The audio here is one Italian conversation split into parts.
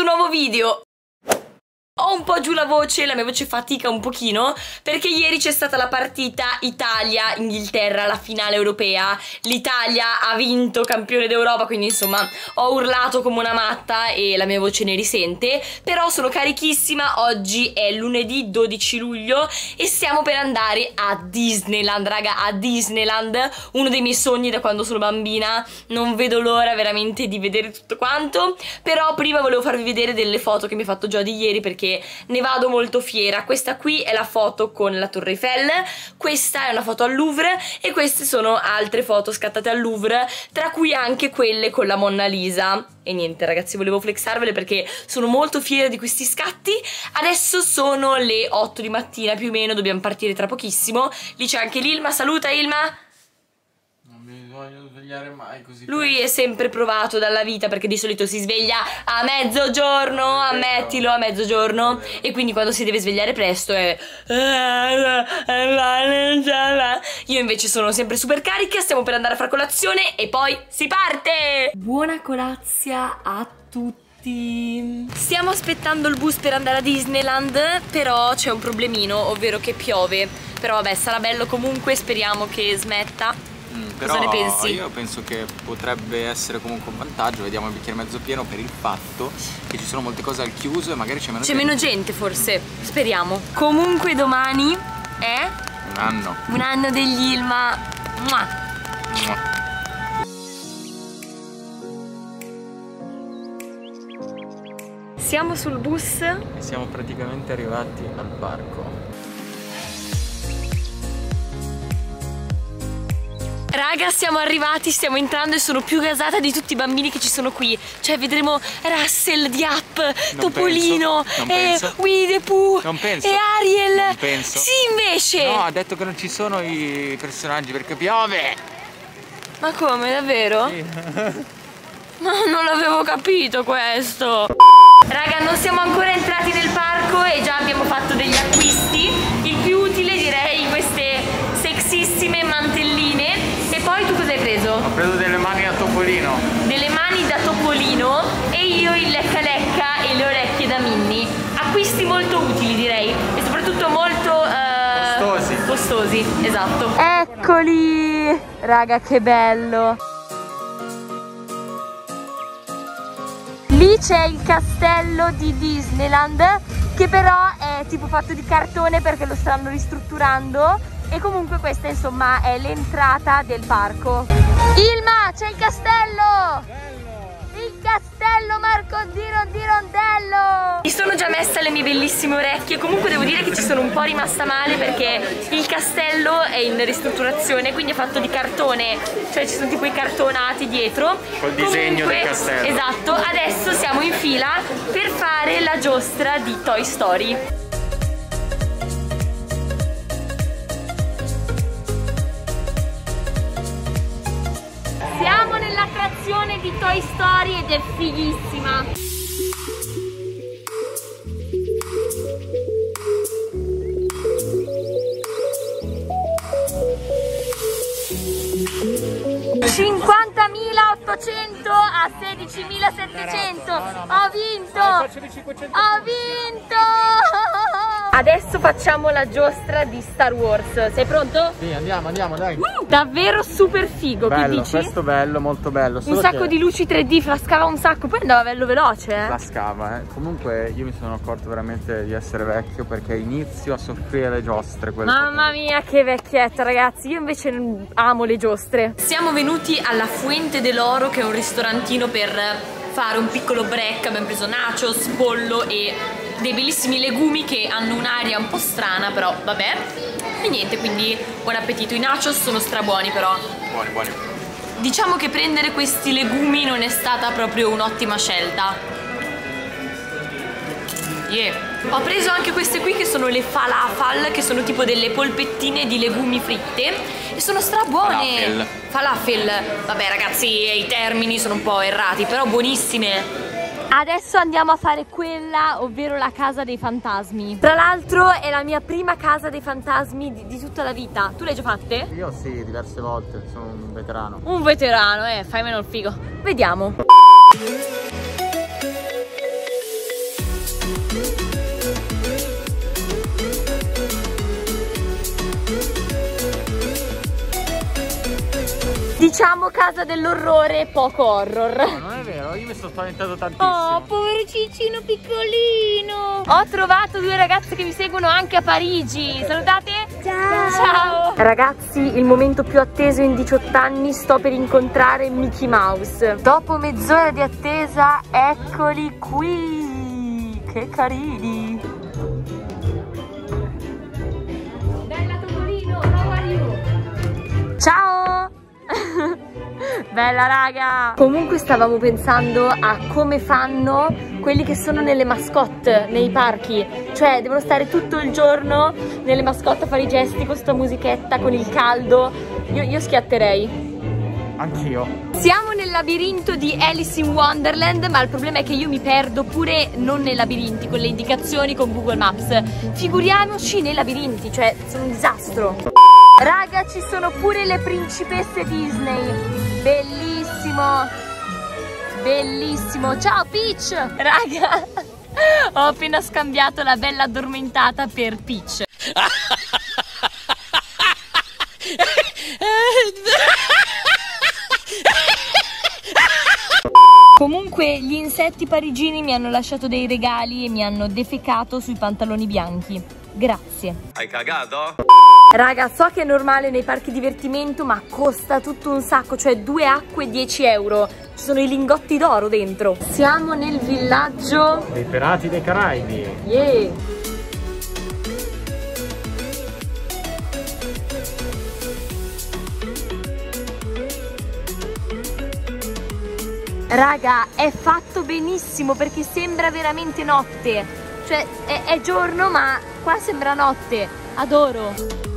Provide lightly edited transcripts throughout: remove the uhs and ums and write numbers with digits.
questo nuovo video. Ho un po' giù la voce, la mia voce fatica un pochino, perché ieri c'è stata la partita Italia-Inghilterra, la finale europea. L'Italia ha vinto, campione d'Europa, quindi insomma ho urlato come una matta e la mia voce ne risente. Però sono carichissima, oggi è lunedì 12 luglio e stiamo per andare a Disneyland, raga, a Disneyland. Uno dei miei sogni da quando sono bambina, non vedo l'ora veramente di vedere tutto quanto. Però prima volevo farvi vedere delle foto che mi ha fatto Gio di ieri, perché ne vado molto fiera. Questa qui è la foto con la Torre Eiffel, questa è una foto al Louvre e queste sono altre foto scattate al Louvre, tra cui anche quelle con la Monna Lisa. E niente ragazzi, volevo flexarvele perché sono molto fiera di questi scatti. Adesso sono le 8 di mattina più o meno, dobbiamo partire tra pochissimo. Lì c'è anche l'Ilma, saluta Ilma. Voglio svegliare mai così. Lui è sempre provato dalla vita perché di solito si sveglia a mezzogiorno, ammettilo, a mezzogiorno, e quindi quando si deve svegliare presto è... Io invece sono sempre super carica, stiamo per andare a fare colazione e poi si parte! Buona colazia a tutti! Stiamo aspettando il bus per andare a Disneyland, però c'è un problemino, ovvero che piove. Però vabbè, sarà bello comunque, speriamo che smetta. Però cosa ne pensi? Io penso che potrebbe essere comunque un vantaggio, vediamo il bicchiere mezzo pieno, per il fatto che ci sono molte cose al chiuso e magari c'è meno gente. C'è meno gente forse, speriamo. Comunque domani è... Un anno degli Ilma. Mua. Siamo sul bus E siamo praticamente arrivati al parco. Raga, siamo arrivati, stiamo entrando e sono più gasata di tutti i bambini che ci sono qui. Cioè vedremo Russell di Up, Topolino, e Winnie the Pooh, Non penso. e Ariel. Non penso. Sì, invece. No, ha detto che non ci sono i personaggi perché piove. Ma come, davvero? Sì. No, non l'avevo capito questo. Raga, non siamo ancora entrati nel parco e già abbiamo fatto degli acquisti. Il più utile direi queste sexissime mantelline. E poi tu cosa hai preso? Ho preso delle mani da Topolino. Delle mani da Topolino e io il lecca lecca e le orecchie da Minnie. Acquisti molto utili direi e soprattutto molto costosi, esatto. Eccoli! Raga, che bello! Lì c'è il castello di Disneyland, che però è tipo fatto di cartone perché lo stanno ristrutturando. E comunque questa insomma è l'entrata del parco. Ilma, c'è il castello! Il castello Marco di Rondello! Mi sono già messa le mie bellissime orecchie. Comunque devo dire che ci sono un po' rimasta male perché il castello è in ristrutturazione, quindi è fatto di cartone, cioè ci sono tipo i cartonati dietro Col disegno del castello. Esatto, adesso siamo in fila per fare la giostra di Toy Story. Siamo nell'attrazione di Toy Story ed è fighissima. $50.800 a 16.700. Ho vinto! Ho vinto! Adesso facciamo la giostra di Star Wars. Sei pronto? Sì, andiamo, dai. Davvero super figo, Bello, che dici? questo bello, molto bello. Un sacco di luci 3D, flascava un sacco, poi andava bello veloce. La scava, Comunque io mi sono accorto veramente di essere vecchio perché inizio a soffrire le giostre. Mamma mia, che vecchietta ragazzi, io invece amo le giostre. Siamo venuti alla Fuente dell'Oro, che è un ristorantino per fare un piccolo break. Abbiamo preso nachos, pollo e dei bellissimi legumi che hanno un'aria un po' strana, però vabbè. E niente, quindi buon appetito. I nachos sono strabuoni però. Buoni. Diciamo che prendere questi legumi non è stata proprio un'ottima scelta. Ho preso anche queste qui che sono le falafel, che sono tipo delle polpettine di legumi fritte e sono strabuone. Falafel. Vabbè ragazzi, i termini sono un po' errati, però buonissime. Adesso andiamo a fare quella, ovvero la casa dei fantasmi. Tra l'altro è la mia prima casa dei fantasmi di tutta la vita. Tu le hai già fatte? Io sì, diverse volte, sono un veterano. Un veterano, fai meno il figo. Vediamo. Diciamo casa dell'orrore, poco horror. No, non è vero, io mi sto spaventando tantissimo. Oh, povero Cicino piccolino. Ho trovato due ragazze che mi seguono anche a Parigi. Salutate. Ciao. Ciao. Ragazzi, il momento più atteso in 18 anni, sto per incontrare Mickey Mouse. Dopo mezz'ora di attesa, eccoli qui. Che carini. Bella Topolino, how are you? Ciao. Bella raga. Comunque stavamo pensando a come fanno quelli che sono nelle mascotte nei parchi. Cioè devono stare tutto il giorno nelle mascotte a fare i gesti con sta musichetta, con il caldo. Io schiatterei. Anch'io. Siamo nel labirinto di Alice in Wonderland, ma il problema è che io mi perdo pure non nei labirinti, con le indicazioni con Google Maps. Figuriamoci nei labirinti, cioè sono un disastro. Raga, ci sono pure le principesse Disney. Bellissimo. Bellissimo. Ciao Peach. Raga, ho appena scambiato la bella addormentata per Peach. Comunque gli insetti parigini mi hanno lasciato dei regali e mi hanno defecato sui pantaloni bianchi. Grazie. Hai cagato? Raga, so che è normale nei parchi divertimento, ma costa tutto un sacco, cioè 2 acque 10 euro. Ci sono i lingotti d'oro dentro. Siamo nel villaggio dei pirati dei Caraibi. Yeah. Raga, è fatto benissimo perché sembra veramente notte. Cioè, è giorno, ma qua sembra notte. Adoro.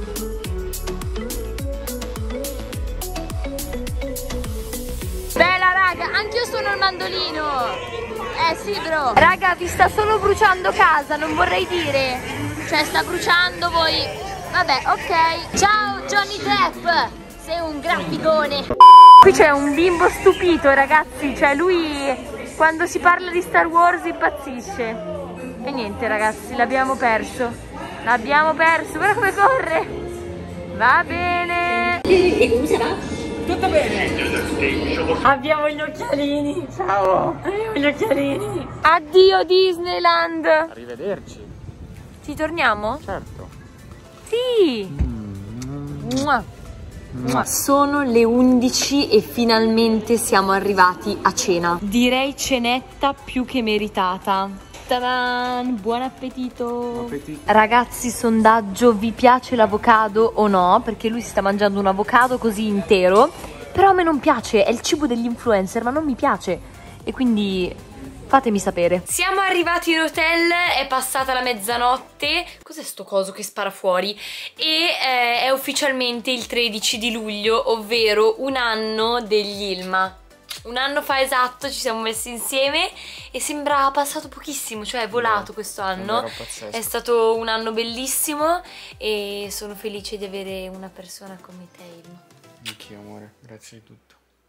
Bella raga, anch'io suono il mandolino. Sì bro. Raga, vi sta solo bruciando casa, non vorrei dire. Cioè sta bruciando voi. Vabbè, ok. Ciao Johnny Depp, sei un gran figone. Qui c'è un bimbo stupito ragazzi, cioè lui quando si parla di Star Wars impazzisce. E niente ragazzi, l'abbiamo perso. L'abbiamo perso, guarda come corre. Va bene. E come sarà? Tutto bene. Abbiamo gli occhialini. Ciao. Abbiamo gli occhialini. Addio Disneyland. Arrivederci. Ci torniamo? Certo. Sì. Mua. Sono le 11 e finalmente siamo arrivati a cena. Direi cenetta più che meritata. Ta-dan! Buon appetito. Buon appetito. Ragazzi, sondaggio, vi piace l'avocado o no? Perché lui si sta mangiando un avocado così intero. Però a me non piace, è il cibo degli influencer, ma non mi piace. E quindi fatemi sapere. Siamo arrivati in hotel, è passata la mezzanotte. Cos'è sto coso che spara fuori? E è ufficialmente il 13 di luglio, ovvero un anno degli Ilma. Un anno fa esatto ci siamo messi insieme e sembra passato pochissimo, cioè è volato questo anno. È stato un anno bellissimo e sono felice di avere una persona come te, Ilma. Anch'io amore, grazie di tutto.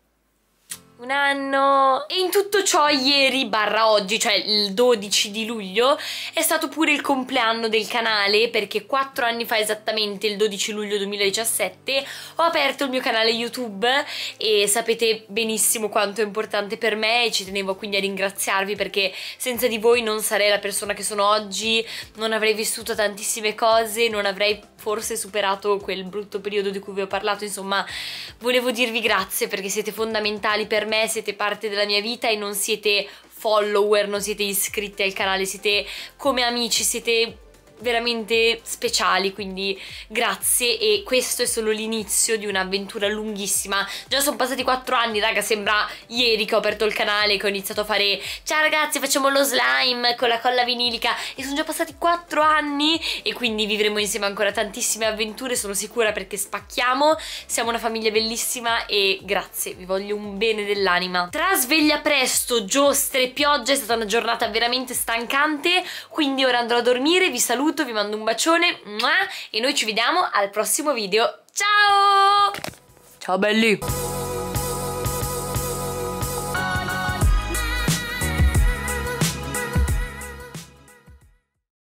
Un anno! E in tutto ciò ieri barra oggi, cioè il 12 di luglio, è stato pure il compleanno del canale, perché 4 anni fa esattamente, il 12 luglio 2017, ho aperto il mio canale YouTube e sapete benissimo quanto è importante per me e ci tenevo quindi a ringraziarvi perché senza di voi non sarei la persona che sono oggi, non avrei vissuto tantissime cose, non avrei forse superato quel brutto periodo di cui vi ho parlato, insomma volevo dirvi grazie perché siete fondamentali per me, siete parte della mia vita e non siete follower, non siete iscritti al canale, siete come amici, siete veramente speciali, quindi grazie e questo è solo l'inizio di un'avventura lunghissima. Già sono passati 4 anni, raga, sembra ieri che ho aperto il canale, che ho iniziato a fare ciao ragazzi facciamo lo slime con la colla vinilica e sono già passati 4 anni e quindi vivremo insieme ancora tantissime avventure, sono sicura perché spacchiamo, siamo una famiglia bellissima e grazie, vi voglio un bene dell'anima. Tra sveglia presto, giostre, pioggia è stata una giornata veramente stancante, quindi ora andrò a dormire, vi saluto, vi mando un bacione e noi ci vediamo al prossimo video. Ciao! Ciao belli!